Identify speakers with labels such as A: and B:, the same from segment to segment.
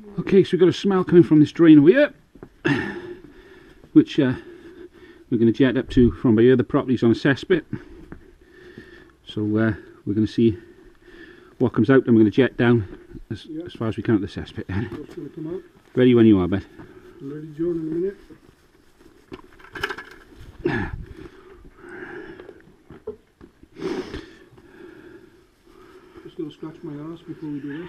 A: Okay, so we've got a smell coming from this drain over here, which we're going to jet up to from by here. The property's on a cesspit, so we're going to see what comes out, and we're going to jet down as far as we can at the cesspit. Then.
B: What's going to come out?
A: Ready when you are, bud.
B: I'm ready, John, in a minute. Just going to scratch my ass before we do this.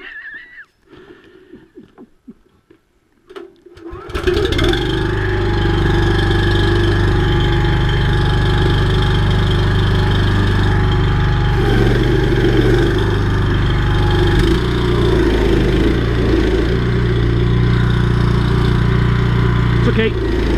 A: Okay.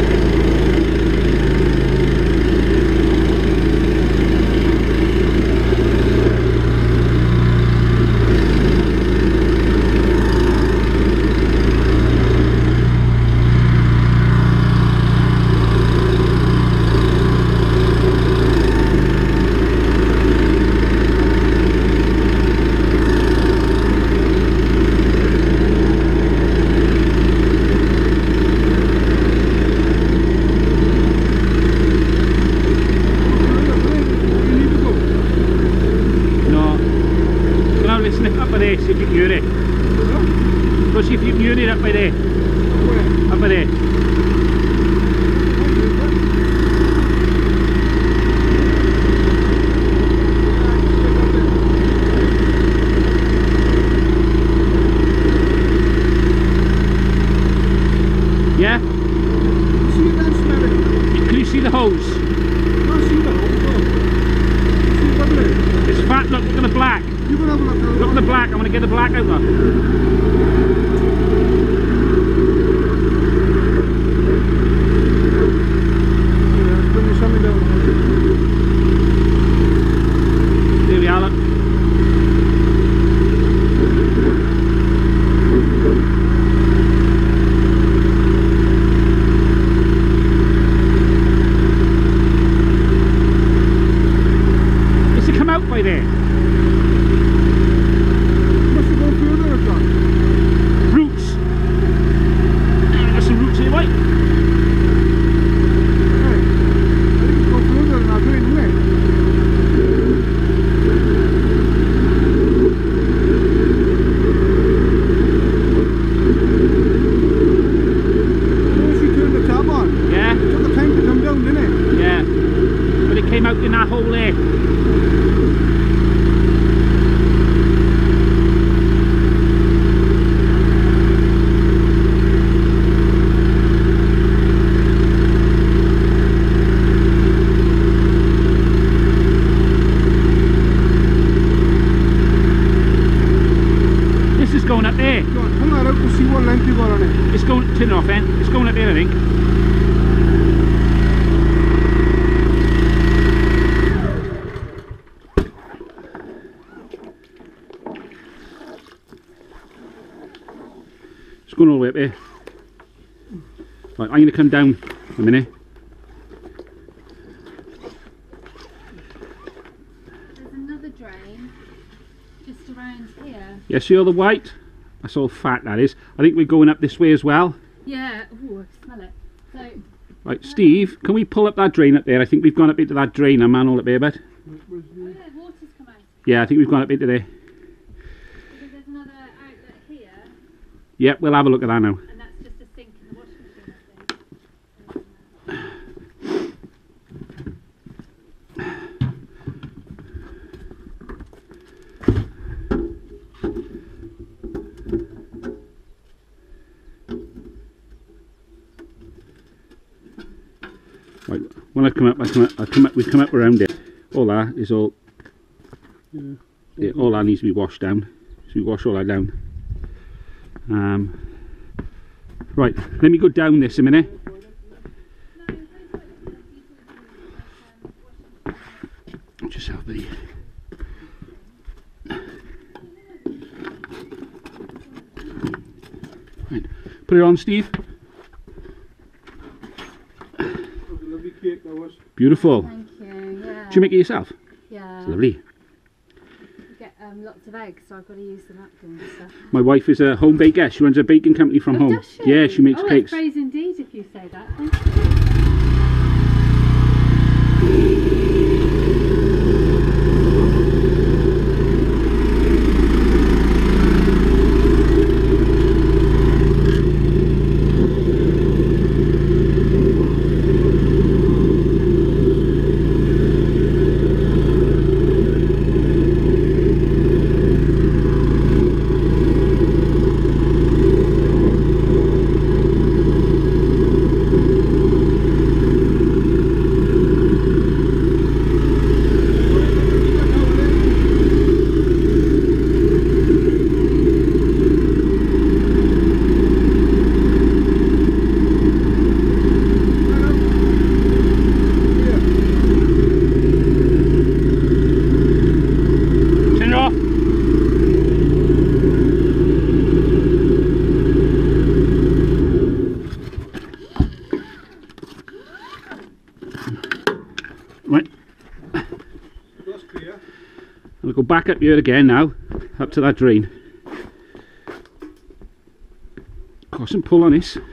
A: See if you can hear it. Go see if you can hear it up by there. Where? Up by there. Yeah?
B: See it and smell it.
A: Can you see the hose?
B: I can't see the hose, no. See it bubbling?
A: It's fat, look at the black.
B: You can have a look now.
A: Look at the black, I'm going to get the black out there.
B: Yeah, put me something down.
A: There we are, look. Does it come out by there? Roots. There's some roots here, right?
B: Hey, I think go further than I'm doing, isn't it? Once you turn the tap on,
A: Yeah.
B: it took the time to come down, didn't it?
A: Yeah. But it came out in that hole there. Going up there.
B: Go on, pull that out and see what length you got on it.
A: It's going, turn it off then. It's going up there, I think. It's going all the way up there. Right, I'm going to come down a minute.
C: There's another drain just around here.
A: Yeah, see all the white? That's all fat, that is. I think we're going up this way as well.
C: Yeah, ooh, I smell it. So,
A: Right, Steve, can we pull up that drain up there? I think we've gone up into that drain, man, all up there, bud.
C: oh yeah, water's come out.
A: Yeah, I think we've gone up into there.
C: Because there's another outlet here,
A: Yeah, we'll have a look at that now.
C: and that's just a sink in the washing machine, I think.
A: Right, when I come up, we come up around it. All that is all. Yeah, all that needs to be washed down. So we wash all that down. Right, let me go down this a minute. Just have the. Right, put it on, Steve.
B: Lovely cake that was.
A: Beautiful.
C: Thank you, yeah.
A: Did you make it yourself?
C: Yeah.
A: It's lovely.
C: You get lots of eggs, so I've got to use the napkins. So.
A: My wife is a home baker. She runs a baking company from home.
C: Does she?
A: Yeah, she makes cakes.
C: Praise indeed if you say that. Thank you. Right,
B: That's clear.
A: I'll go back up here again now, up to that drain. Got some pull on this.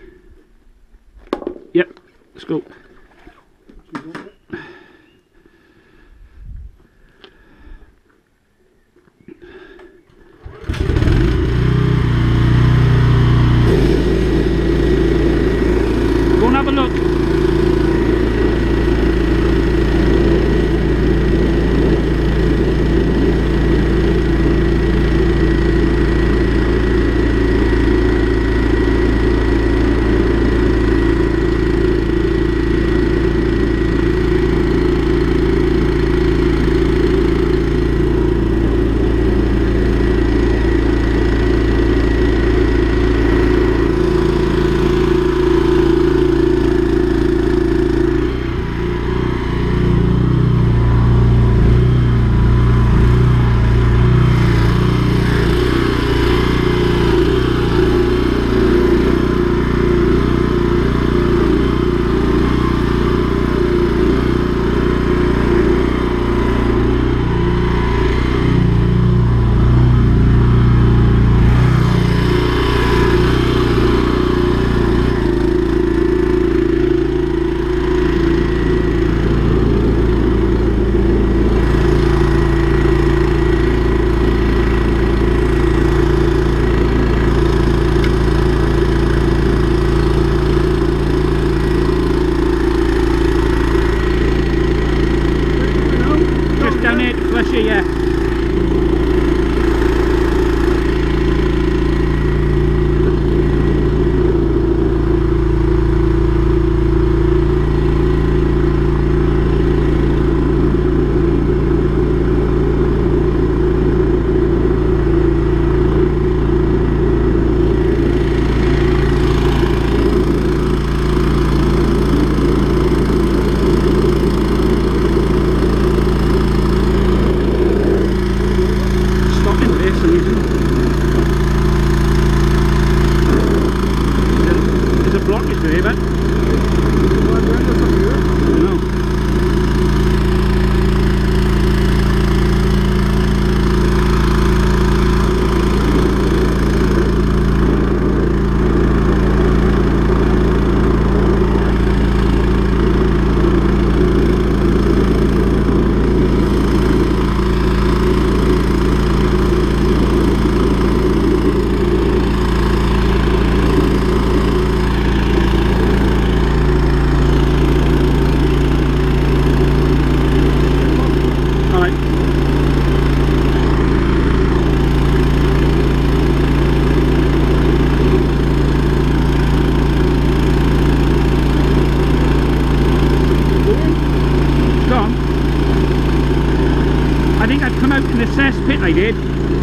A: Yep, let's go. Go and have a look. Yeah. In the cesspit I did.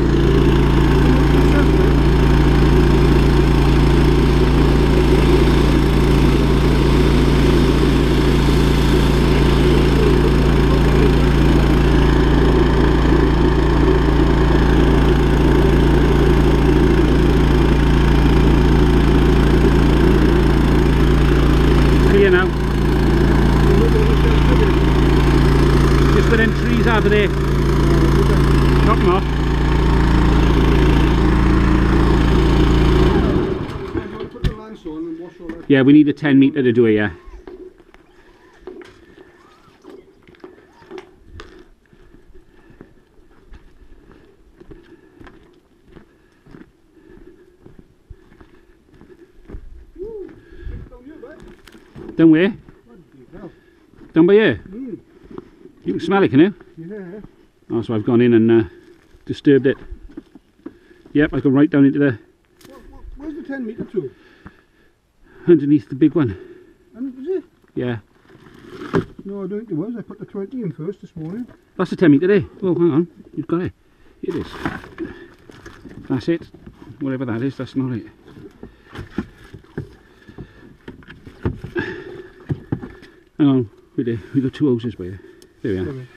A: Here now. Just for them trees over there. Knock them off. Yeah, we need a 10 metre to do it, yeah. Down where? Down by here? You can smell it, can you?
B: Yeah.
A: Oh, so I've gone in and disturbed it. Yep, I've gone right down into the...
B: Where's the 10 metre to?
A: underneath the big one.
B: And was it?
A: Yeah.
B: No, I don't think it was. I put the 20 in first this morning.
A: That's the 10 metre there. Oh, hang on. You've got it. Here it is. That's it. Whatever that is, that's not it. Hang on. We've got two hoses by here. There we are.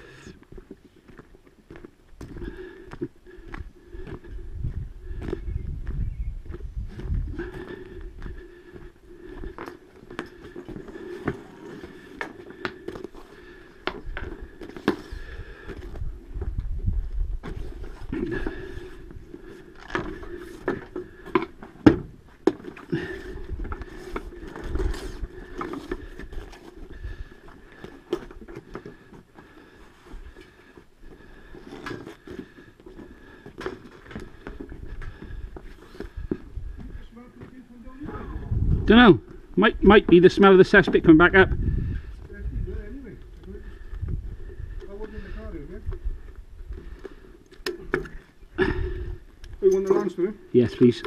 A: Don't know. Might be the smell of the cesspit coming back up.
B: You want the lance for it?
A: Yes, please.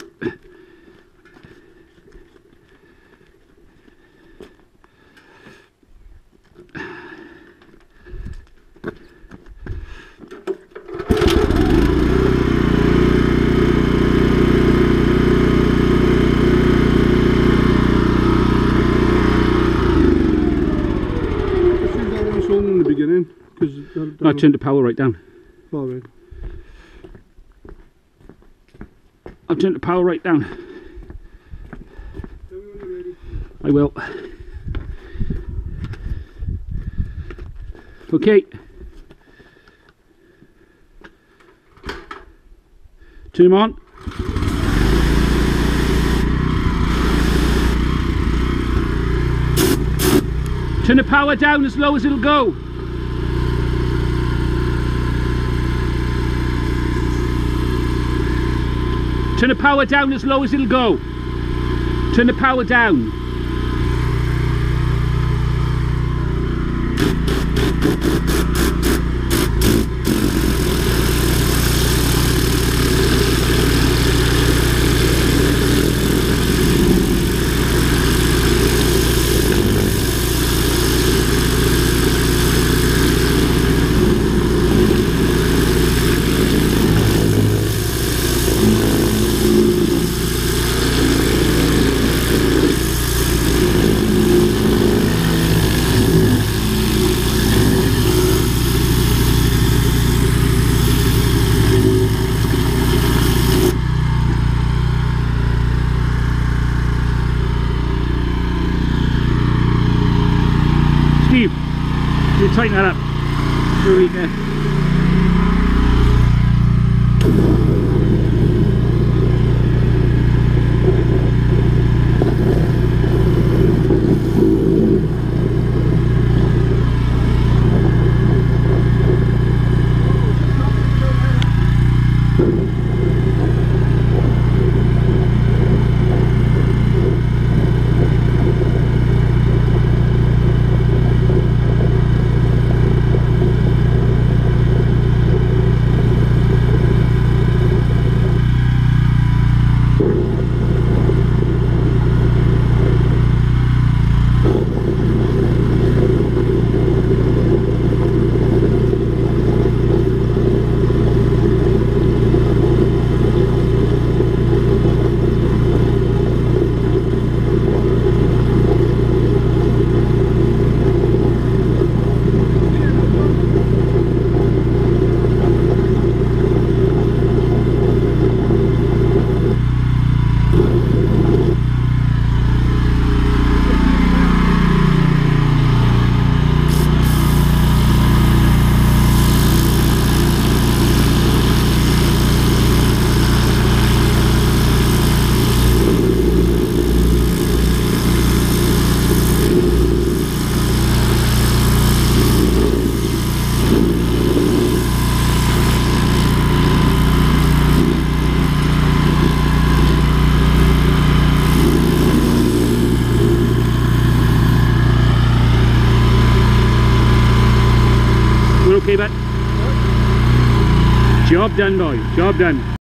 B: In the beginning, because
A: I turned the power right down.
B: all right.
A: I've turned the power right down. I will. Okay. Turn them on. Turn the power down as low as it'll go. Turn the power down as low as it'll go. Turn the power down. Steve, you tighten that up. Here we go. Okay, but job done, boy. Job done.